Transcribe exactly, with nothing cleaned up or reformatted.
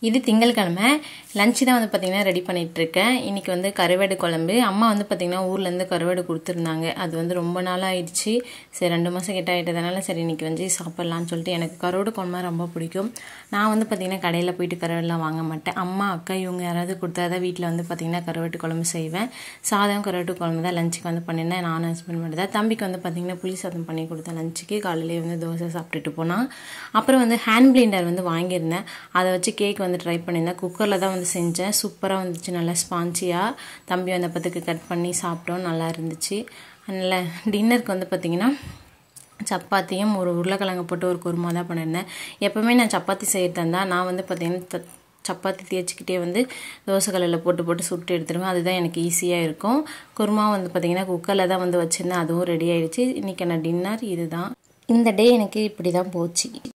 இது திங்கள்கிழமை லஞ்ச் தான் வந்து பார்த்திங்கன்னா ரெடி பண்ணிகிட்ருக்கேன். இன்றைக்கி வந்து கருவாடு குழம்பு. அம்மா வந்து பார்த்திங்கன்னா ஊர்லேருந்து கருவாடு கொடுத்துருந்தாங்க. அது வந்து ரொம்ப நாள் ஆயிடுச்சு. சரி ரெண்டு மாதம் கிட்ட ஆகிட்டதுனால சரி இன்றைக்கி வந்து சாப்பிட்லான்னு சொல்லிட்டு, எனக்கு கருவாடு குழம்பு ரொம்ப பிடிக்கும். நான் வந்து பார்த்திங்கன்னா கடையில் போயிட்டு கருவாடுலாம் வாங்க மாட்டேன். அம்மா அக்கா இவங்க யாராவது கொடுத்தா தான் வீட்டில் வந்து பார்த்திங்கன்னா கருவாட்டு குழம்பு செய்வேன். சாதம் கருவாட்டு குழம்பு தான் லஞ்சுக்கு வந்து பண்ணியிருந்தேன். நானும் ஹஸ்பண்ட் மட்டும் தான். தம்பிக்கு வந்து பார்த்திங்கன்னா புளி சாதம் பண்ணி கொடுத்தேன் லஞ்சுக்கு. காலையிலே வந்து தோசை சாப்பிட்டுட்டு போனான். அப்புறம் வந்து ஹேண்ட் பிளெண்டர் வந்து வாங்கியிருந்தேன். அதை வச்சு கேக் வந்து ட்ரை பண்ணியிருந்தேன். குக்கரில் தான் வந்து செஞ்சேன். சூப்பராக வந்துச்சு, நல்லா ஸ்பான்ச்சியாக. தம்பி வந்த பத்துக்கு கட் பண்ணி சாப்பிட்டோம், நல்லா இருந்துச்சு. அதனால் டின்னருக்கு வந்து பார்த்திங்கன்னா சப்பாத்தியும் ஒரு உருளைக்கிழங்கு போட்டு ஒரு குருமா தான் பண்ணியிருந்தேன். எப்போவுமே நான் சப்பாத்தி செய்கிறது இருந்தால் நான் வந்து பார்த்திங்கன்னா சப்பாத்தி தேய்ச்சிக்கிட்டே வந்து தோசை கல்லில் போட்டு போட்டு சுட்டு எடுத்துருவேன். அதுதான் எனக்கு ஈஸியாக இருக்கும். குருமா வந்து பார்த்திங்கன்னா குக்கரில் தான் வந்து வச்சுருந்தேன். அதுவும் ரெடி ஆகிடுச்சு. இன்றைக்கான டின்னர் இது தான். இந்த டே எனக்கு இப்படி தான் போச்சு.